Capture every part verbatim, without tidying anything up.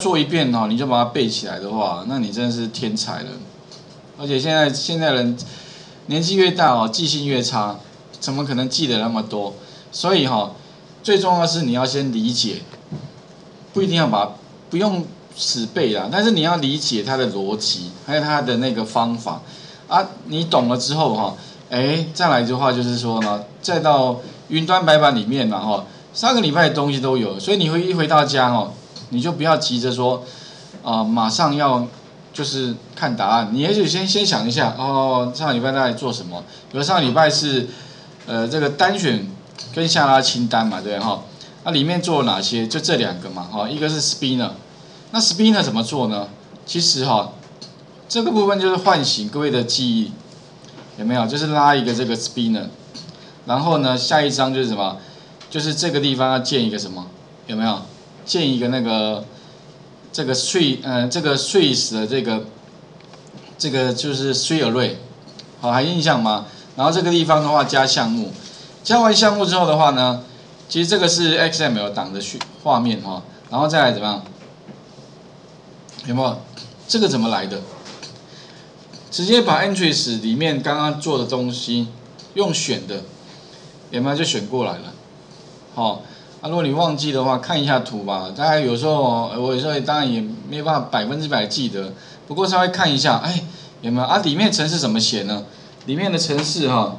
做一遍哦，你就把它背起来的话，那你真的是天才了。而且现在现在人年纪越大哦，记性越差，怎么可能记得那么多？所以哈、哦，最重要的是你要先理解，不一定要把不用死背啦，但是你要理解它的逻辑，还有它的那个方法啊。你懂了之后哈，哎，再来的话就是说呢，再到云端白板里面嘛哈，上个礼拜的东西都有，所以你会一回到家哦，你就不要急着说啊、呃，马上要。就是看答案，你也许先先想一下哦，上个礼拜大概做什么？比如上个礼拜是，呃，这个单选跟下拉清单嘛，对哈？那、啊、里面做了哪些？就这两个嘛，哈，一个是 spinner， 那 spinner 怎么做呢？其实哈，这个部分就是唤醒各位的记忆，有没有？就是拉一个这个 spinner， 然后呢，下一章就是什么？就是这个地方要建一个什么？有没有？建一个那个。这个 tree 呃，这个 trees 的这个这个就是 tree array， 好，还印象吗？然后这个地方的话加项目，加完项目之后的话呢，其实这个是 X M L 档的画面哈，然后再来怎么样？有没有？这个怎么来的？直接把 entries 里面刚刚做的东西用选的，有没有就选过来了？好。啊，如果你忘记的话，看一下图吧。大概有时候，我有时候当然也没有办法百分之百记得，不过稍微看一下，哎，有没有啊？里面程式怎么写呢？里面的程式哈，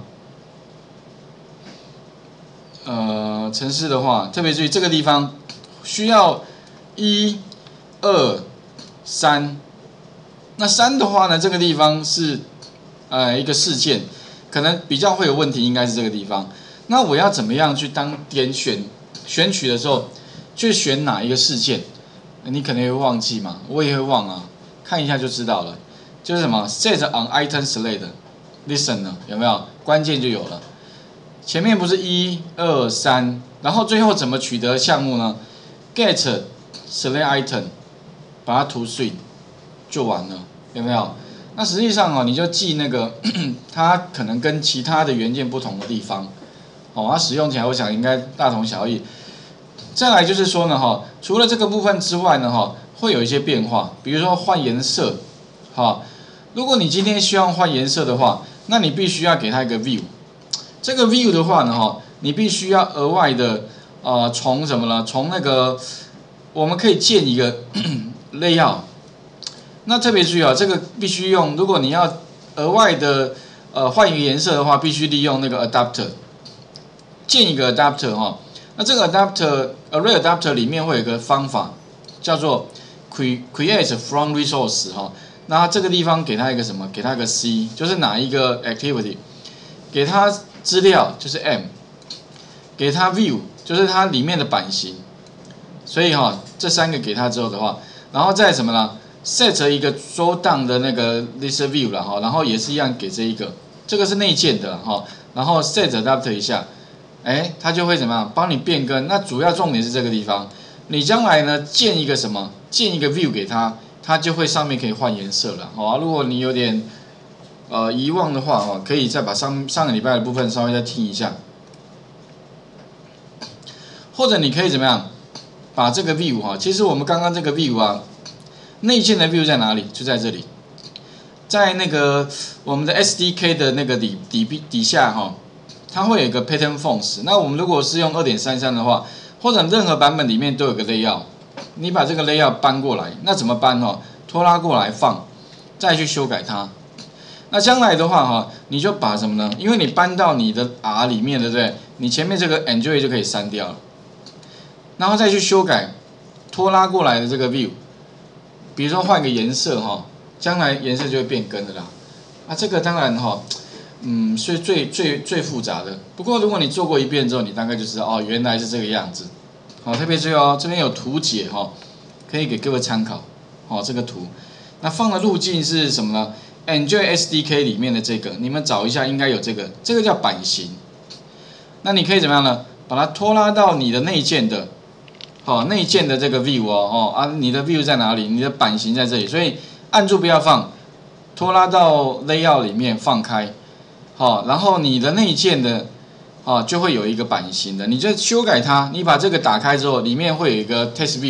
呃，程式的话，特别注意这个地方需要一、二、三。那三的话呢，这个地方是呃一个事件，可能比较会有问题，应该是这个地方。那我要怎么样去当点选？选取的时候，去选哪一个事件，你可能会忘记嘛，我也会忘啊，看一下就知道了。就是什么 set on item select listen 呢，有没有？关键就有了。前面不是一二三，然后最后怎么取得项目呢 ？get select item， 把它涂碎就完了，有没有？那实际上哦，你就记那个它可能跟其他的元件不同的地方。哦，它使用起来我想应该大同小异。再来就是说呢，哈，除了这个部分之外呢，哈，会有一些变化，比如说换颜色，哈，如果你今天希望换颜色的话，那你必须要给它一个 view。这个 view 的话呢，哈，你必须要额外的，呃，从什么呢？从那个我们可以建一个layout。那特别注意啊，这个必须用，如果你要额外的呃换一个颜色的话，必须利用那个 adapter。建一个 adapter 哈，那这个 adapter array adapter 里面会有一个方法叫做 create from resource 哈，那这个地方给它一个什么？给它一个 C， 就是哪一个 activity， 给它资料就是 M， 给它 view 就是它里面的版型，所以哈这三个给它之后的话，然后再什么呢 ？set 一个 drawdown 的那个 list view 了哈，然后也是一样给这一个，这个是内建的哈，然后 set adapter 一下。哎，它就会怎么样？帮你变更。那主要重点是这个地方，你将来呢建一个什么？建一个 view 给它，它就会上面可以换颜色了。好、啊，如果你有点呃遗忘的话，哦，可以再把上上个礼拜的部分稍微再听一下，或者你可以怎么样？把这个 view 哈，其实我们刚刚这个 view 啊，内建的 view 在哪里？就在这里，在那个我们的 S D K 的那个底底底下哈。它会有一个 pattern fonts， 那我们如果是用 二点三三 的话，或者任何版本里面都有个 layout， 你把这个 layout 搬过来，那怎么搬哈？拖拉过来放，再去修改它。那将来的话哈，你就把什么呢？因为你搬到你的 R 里面，对不对？你前面这个 enjoy 就可以删掉了，然后再去修改拖拉过来的这个 view， 比如说换个颜色哈，将来颜色就会变更的啦。啊，这个当然哈。嗯，是最最最复杂的。不过如果你做过一遍之后，你大概就知道哦，原来是这个样子。好，特别注意哦，这边有图解哈，可以给各位参考。好，这个图，那放的路径是什么呢 ？Enjoy S D K 里面的这个，你们找一下，应该有这个，这个叫版型。那你可以怎么样呢？把它拖拉到你的内建的，好，内建的这个 view 哦，哦啊，你的 view 在哪里？你的版型在这里，所以按住不要放，拖拉到 layout 里面放开。好，然后你的内建的，啊，就会有一个版型的，你就修改它，你把这个打开之后，里面会有一个 test view，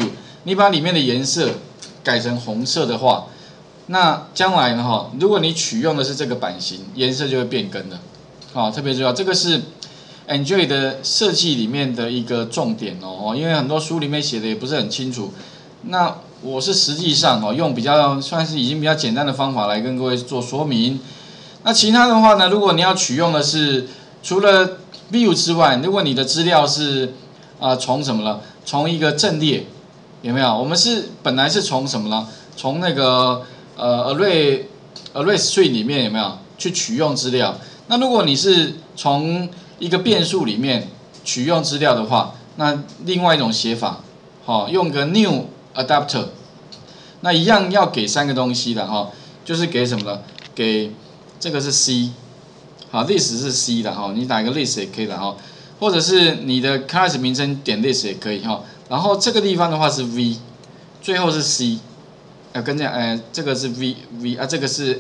你把里面的颜色改成红色的话，那将来呢哈，如果你取用的是这个版型，颜色就会变更了。好，特别重要，这个是 Android 的设计里面的一个重点哦，因为很多书里面写的也不是很清楚。那我是实际上哦，用比较算是已经比较简单的方法来跟各位做说明。那其他的话呢，如果你要取用的是除了 view 之外，如果你的资料是啊、呃、从什么了？从一个阵列有没有？我们是本来是从什么呢？从那个呃 array array string 里面有没有去取用资料？那如果你是从一个变数里面取用资料的话，那另外一种写法，好、哦，用个 new adapter， 那一样要给三个东西的哈、哦，就是给什么呢？给这个是 C， 好 ，list 是 C 的哈，你打一个 list 也可以的哈，或者是你的 class 名称点 list 也可以哈。然后这个地方的话是 V， 最后是 C， 呃，跟这样，呃，这个是 V V 啊，这个是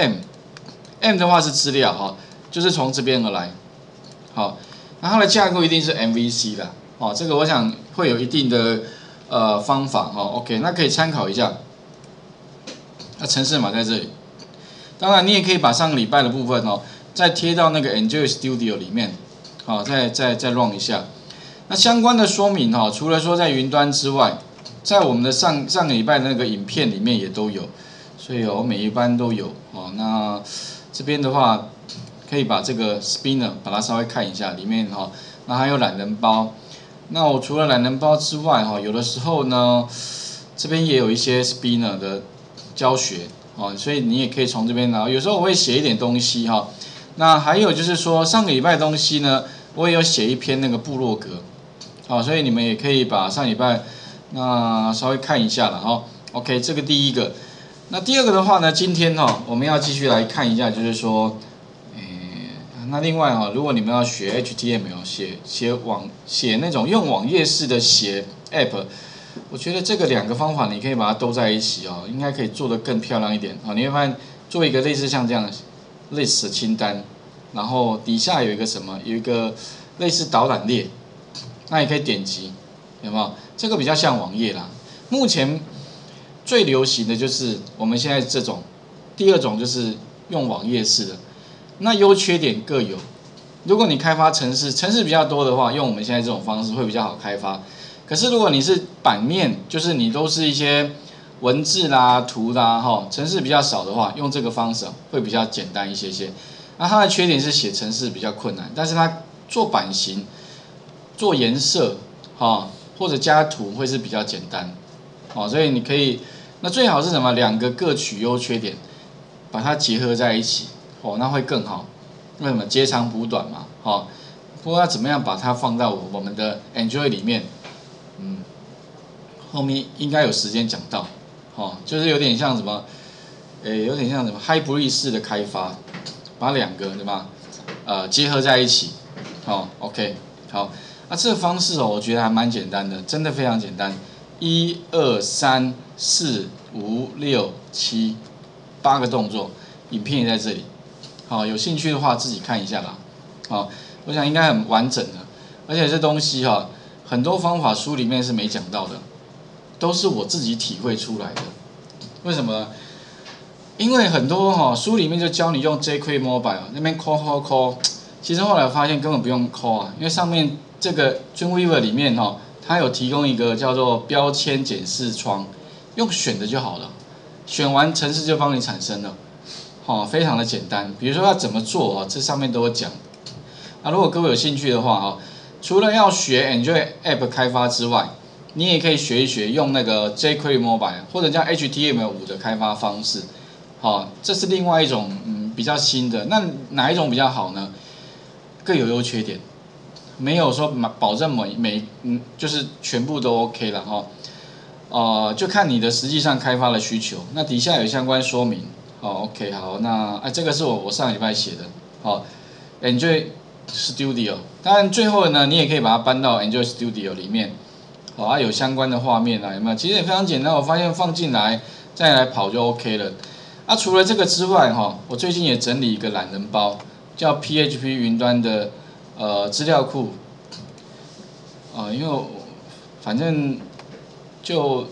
M，M 的话是资料哈，就是从这边而来，好，那它的架构一定是 M V C 的，哦，这个我想会有一定的呃方法哈 ，OK， 那可以参考一下。那程式码在这里。当然，你也可以把上个礼拜的部分哦，再贴到那个 Android Studio 里面，好、哦，再再再 run 一下。那相关的说明哈、哦，除了说在云端之外，在我们的上上个礼拜的那个影片里面也都有，所以我、哦、每一班都有哦。那这边的话，可以把这个 Spinner 把它稍微看一下，里面哈、哦，那还有懒人包。那我除了懒人包之外哈、哦，有的时候呢，这边也有一些 Spinner 的教学。哦，所以你也可以从这边拿。有时候我会写一点东西哈。那还有就是说，上个礼拜的东西呢，我也有写一篇那个部落格。好，所以你们也可以把上礼拜那稍微看一下了哈。OK， 这个第一个。那第二个的话呢，今天哈我们要继续来看一下，就是说，诶，那另外哈，如果你们要学 H T M L， 写写网写那种用网页式的写 App。我觉得这个两个方法你可以把它兜在一起哦，应该可以做得更漂亮一点啊。你会发现做一个类似像这样的 list 的清单，然后底下有一个什么，有一个类似导览列，那你可以点击，有没有？这个比较像网页啦。目前最流行的就是我们现在这种，第二种就是用网页式的，那优缺点各有。如果你开发程式，程式比较多的话，用我们现在这种方式会比较好开发。可是如果你是版面，就是你都是一些文字啦、图啦，哈，程式比较少的话，用这个方式会比较简单一些些。那它的缺点是写程式比较困难，但是它做版型、做颜色，哈，或者加图会是比较简单，哦，所以你可以，那最好是什么？两个各取优缺点，把它结合在一起，哦，那会更好。为什么？截长补短嘛，哦。不过要怎么样把它放到我们的 Android 里面？嗯，后面应该有时间讲到，哦，就是有点像什么，诶，有点像什么 hybrid 式的开发，把两个对吧，呃，结合在一起，哦 ，OK， 好，那这个方式哦，我觉得还蛮简单的，真的非常简单，一二三四五六七，八个动作，影片也在这里，好，有兴趣的话自己看一下啦，好，我想应该很完整的，而且这东西哈、哦。很多方法书里面是没讲到的，都是我自己体会出来的。为什么？因为很多哈、哦、书里面就教你用 jQuery Mobile 那边 call call call， 其实后来我发现根本不用 call 啊，因为上面这个 Dreamweaver 里面哈、哦，它有提供一个叫做标签检视窗，用选的就好了，选完程式就帮你产生了，好、哦，非常的简单。比如说要怎么做啊、哦，这上面都有讲。啊，如果各位有兴趣的话哈、哦。除了要学 Android App 开发之外，你也可以学一学用那个 jQuery Mobile 或者叫 H T M L 五 的开发方式，好，这是另外一种嗯比较新的。那哪一种比较好呢？各有优缺点，没有说保证每每嗯就是全部都 OK 了哈，呃就看你的实际上开发的需求。那底下有相关说明，好 OK 好，那哎这个是我我上个礼拜写的，好 Android Studio， 当然最后呢，你也可以把它搬到 Android Studio 里面，好、哦，啊有相关的画面啊，有没有？其实也非常简单，我发现放进来再来跑就 OK 了。啊，除了这个之外哈、哦，我最近也整理一个懒人包，叫 P H P 云端的呃资料库，啊、呃，因为我反正就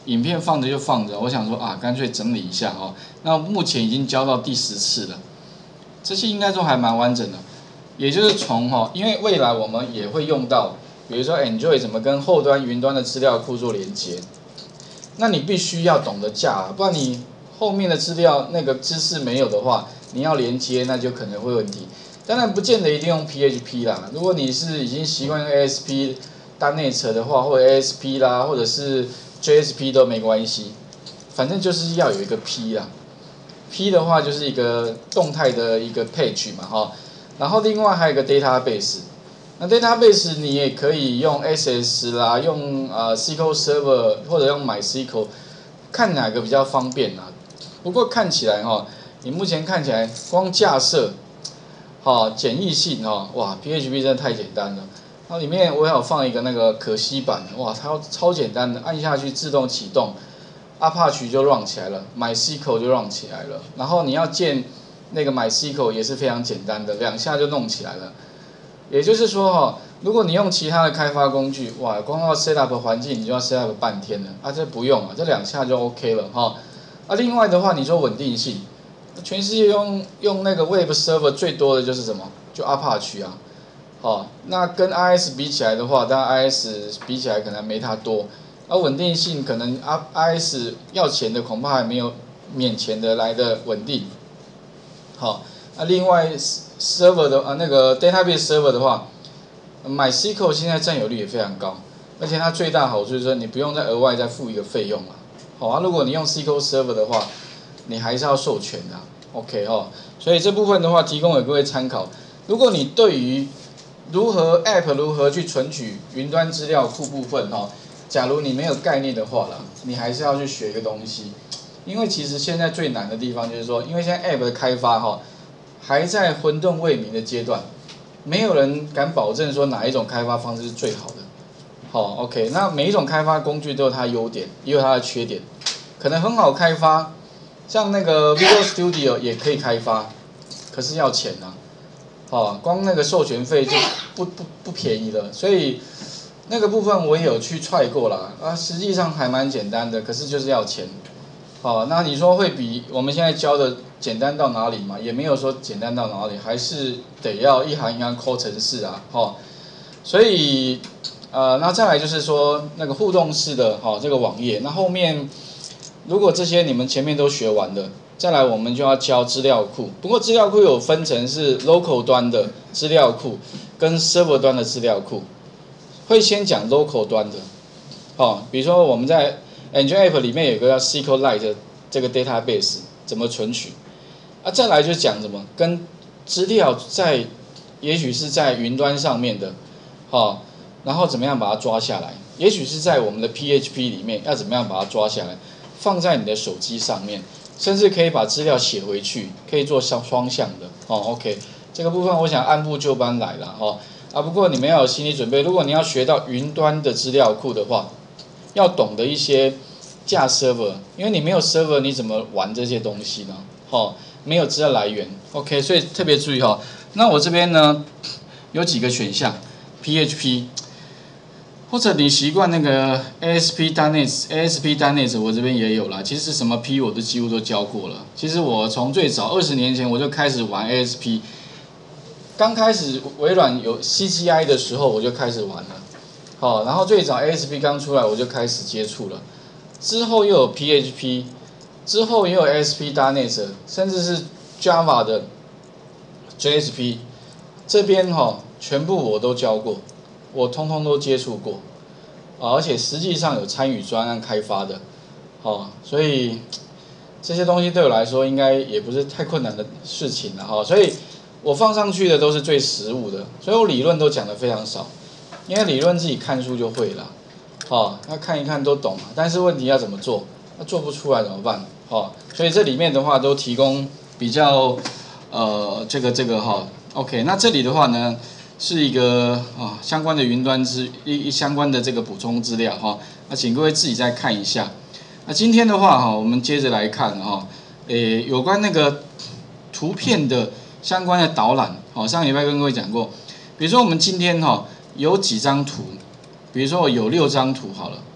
影片放着就放着，我想说啊，干脆整理一下哦。那目前已经教到第十次了，这些应该都还蛮完整的。也就是从哈，因为未来我们也会用到，比如说 Enjoy 怎么跟后端、云端的资料库做连接，那你必须要懂得架、啊，不然你后面的资料那个知识没有的话，你要连接那就可能会有问题。当然不见得一定用 P H P 啦，如果你是已经习惯用 A S P 单内测的话，或者 A S P 啦，或者是 J S P 都没关系，反正就是要有一个 P 啦。P 的话就是一个动态的一个 page 嘛，哈。然后另外还有一个 database， 那 database 你也可以用 S S 啦，用呃 S Q L Server 或者用 MySQL， 看哪个比较方便啊。不过看起来哈，你目前看起来光架设，好简易性哈，哇 P H P 真的太简单了。然后里面我有放一个那个可惜版，哇，它超简单的，按下去自动启动 ，Apache 就 run 起来了 ，MySQL 就 run 起来了。然后你要建那个 MySQL 也是非常简单的，两下就弄起来了。也就是说哈，如果你用其他的开发工具，哇，光要 set up 环境你就要 set up 半天了，啊，这不用啊，这两下就 OK 了哈。啊，另外的话，你说稳定性，全世界用用那个 Web Server 最多的就是什么？就 Apache 啊。好，那跟 I S 比起来的话，当然 I S 比起来可能没它多，而稳定性可能 I S 要钱的恐怕还没有免钱的来的稳定。好，那另外 server 的啊那个 database server 的话 ，MySQL 现在占有率也非常高，而且它最大好处就是说你不用再额外再付一个费用了。好啊，如果你用 S Q L Server 的话，你还是要授权的、啊。OK 哈，所以这部分的话提供给各位参考。如果你对于如何 App 如何去存取云端资料库部分哈，假如你没有概念的话啦，你还是要去学一个东西。因为其实现在最难的地方就是说，因为现在 App 的开发哈还在混沌未明的阶段，没有人敢保证说哪一种开发方式是最好的。好 ，OK， 那每一种开发工具都有它的优点，也有它的缺点。可能很好开发，像那个 Visual Studio 也可以开发，可是要钱啊。好，光那个授权费就不不不便宜了，所以那个部分我也有去踹过啦，啊，实际上还蛮简单的，可是就是要钱。好，那你说会比我们现在教的简单到哪里嘛？也没有说简单到哪里，还是得要一行一行抠程式啊，哈。所以，呃，那再来就是说那个互动式的哈这个网页，那后面如果这些你们前面都学完了。再来，我们就要教资料库。不过资料库有分成是 local 端的资料库跟 server 端的资料库。会先讲 local 端的，哦，比如说我们在 Enjoy App 里面有个叫 SQLite 这个 database 怎么存取。啊，再来就讲什么跟资料在，也许是在云端上面的，哦，然后怎么样把它抓下来？也许是在我们的 P H P 里面要怎么样把它抓下来，放在你的手机上面。甚至可以把资料写回去，可以做双双向的哦。OK， 这个部分我想按部就班来了哦。啊，不过你们要有心理准备，如果你要学到云端的资料库的话，要懂得一些架 server， 因为你没有 server， 你怎么玩这些东西呢？哦，没有资料来源。OK， 所以特别注意哈、哦。那我这边呢有几个选项 ，P H P。或者你习惯那个 A S P 单内 A S P 单内子，我这边也有啦。其实什么 P 我都几乎都教过了。其实我从最早二十年前我就开始玩 A S P， 刚开始微软有 C G I 的时候我就开始玩了。好，然后最早 A S P 刚出来我就开始接触了，之后又有 P H P， 之后也有 A S P 单内子，甚至是 Java 的 J S P， 这边哈全部我都教过。我通通都接触过，啊，而且实际上有参与专案开发的，哦，所以这些东西对我来说应该也不是太困难的事情了哈。所以我放上去的都是最实务的，所以我理论都讲的非常少，因为理论自己看书就会了，哦，那看一看都懂，但是问题要怎么做，那做不出来怎么办？哦，所以这里面的话都提供比较呃这个这个哈 ，OK， 那这里的话呢？是一个啊相关的云端资一相关的这个补充资料哈，那请各位自己再看一下。那今天的话哈，我们接着来看哈，诶有关那个图片的相关的导览，好，上礼拜跟各位讲过，比如说我们今天哈有几张图，比如说我有六张图好了，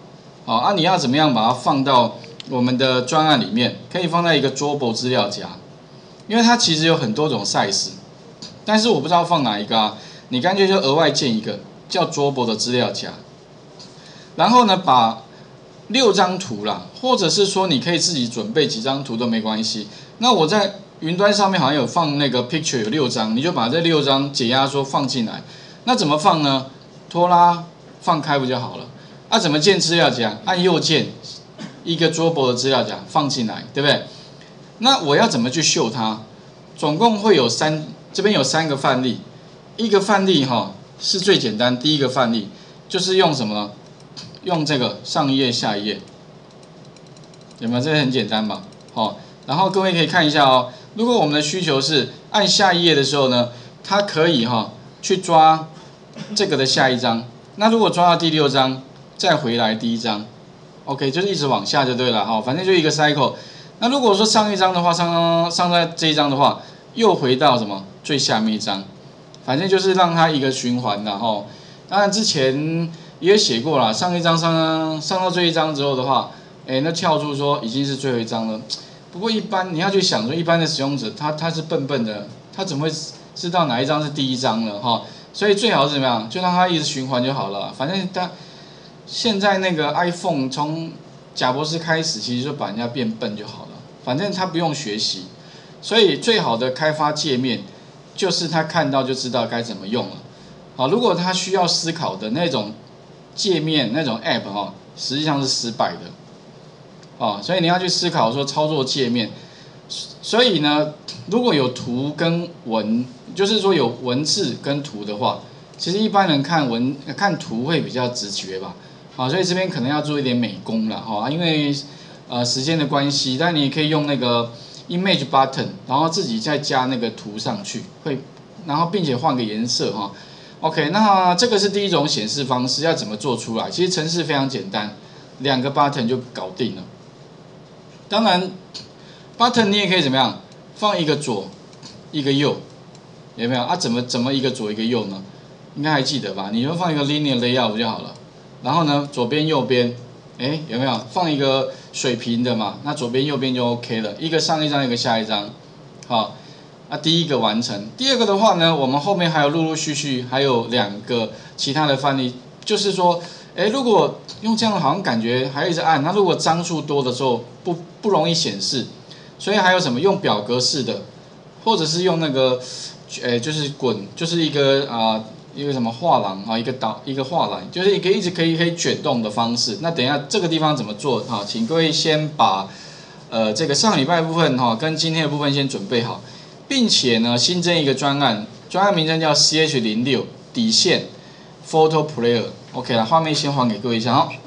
好啊，你要怎么样把它放到我们的专案里面？可以放在一个 drawable 资料夹，因为它其实有很多种 size， 但是我不知道放哪一个啊，你干脆就额外建一个叫 drawable 的资料夹，然后呢把六张图啦，或者是说你可以自己准备几张图都没关系。那我在云端上面好像有放那个 picture 有六张，你就把这六张解压缩放进来。那怎么放呢？拖拉放开不就好了？啊，怎么建资料夹？按右键，一个 drawable 的资料夹放进来，对不对？那我要怎么去秀它？总共会有三，这边有三个范例。一个范例哈是最简单，第一个范例就是用什么呢？用这个上一页下一页，有没有？这个很简单吧？好，然后各位可以看一下哦。如果我们的需求是按下一页的时候呢，它可以哈去抓这个的下一张。那如果抓到第六张，再回来第一张 ，OK， 就是一直往下就对了哈。反正就一个 cycle。那如果说上一张的话，上上在这一张的话，又回到什么最下面一张，反正就是让它一个循环的哈。当然之前也写过啦，上一张上上到这一张之后的话，哎，那跳出说已经是最后一张了。不过一般你要去想说，一般的使用者他他是笨笨的，他怎么会知道哪一张是第一张呢？哈，所以最好是怎么样，就让它一直循环就好了。反正他现在那个 iPhone 从贾博士开始，其实就把人家变笨就好了。反正他不用学习，所以最好的开发界面就是他看到就知道该怎么用了。好，如果他需要思考的那种界面、那种 App 哈，实际上是失败的。哦，所以你要去思考说操作界面。所以呢，如果有图跟文，就是说有文字跟图的话，其实一般人看文看图会比较直觉吧。好，所以这边可能要做一点美工了哈，因为呃时间的关系，但你也可以用那个 image button， 然后自己再加那个图上去，会，然后并且换个颜色哈。OK， 那这个是第一种显示方式，要怎么做出来？其实程式非常简单，两个 button 就搞定了。当然 ，button 你也可以怎么样，放一个左，一个右，有没有？啊，怎么怎么一个左一个右呢？应该还记得吧？你就放一个 linear layout 就好了。然后呢，左边右边，哎，有没有？放一个水平的嘛？那左边右边就 OK 了，一个上一张，一个下一张，好。那第一个完成，第二个的话呢，我们后面还有陆陆续续还有两个其他的范例，就是说，哎，如果用这样好像感觉还一直按，那如果张数多的时候不不容易显示，所以还有什么用表格式的，或者是用那个，哎，就是滚，就是一个啊、呃、一个什么画廊啊，一个导一个画廊，就是一个一直可以可以卷动的方式。那等一下这个地方怎么做啊？请各位先把呃这个上礼拜的部分哈、啊、跟今天的部分先准备好。并且呢，新增一个专案，专案名称叫 C H 零六底线 Photo Player。OK 了，画面先还给各位一下哦。